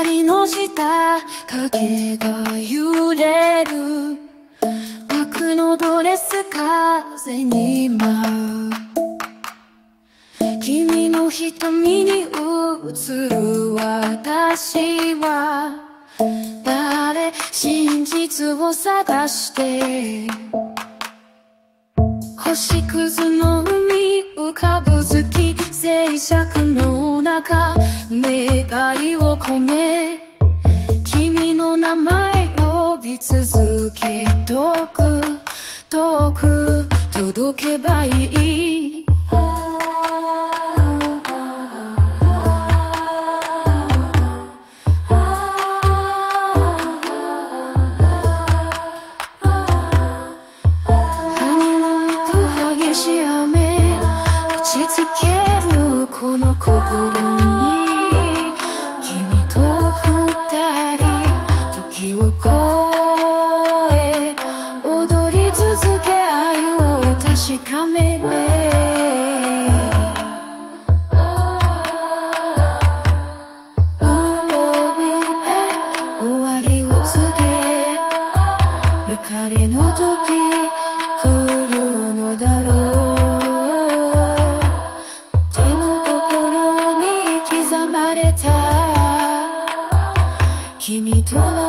光の下影が揺れる枠のドレス風に舞う君の瞳に映る私は誰真実を探して星屑の海浮かぶ月静寂の中願いを込め君の名前呼び続け遠く遠く届けばいいこの心に君と二人時を越え踊り続け愛を確かめて終わりを告げ別れの時来るのだろう君と